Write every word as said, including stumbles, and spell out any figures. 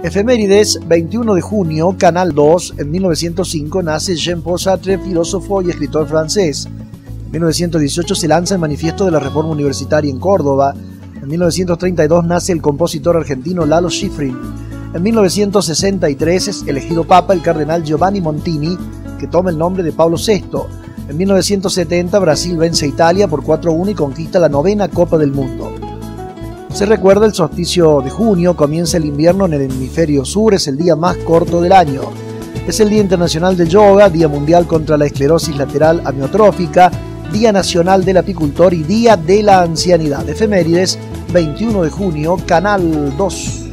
Efemérides, veintiuno de junio, Canal dos, en mil novecientos cinco nace Jean-Paul Sartre, filósofo y escritor francés. En mil novecientos dieciocho se lanza el Manifiesto de la Reforma Universitaria en Córdoba. En mil novecientos treinta y dos nace el compositor argentino Lalo Schifrin. En mil novecientos sesenta y tres es elegido papa el cardenal Giovanni Montini, que toma el nombre de Pablo sexto. En mil novecientos setenta Brasil vence a Italia por cuatro a uno y conquista la novena Copa del Mundo. Se recuerda el solsticio de junio, comienza el invierno en el hemisferio sur, es el día más corto del año. Es el Día Internacional del Yoga, Día Mundial contra la Esclerosis Lateral Amiotrófica, Día Nacional del Apicultor y Día de la Ancianidad. Efemérides, veintiuno de junio, Canal dos.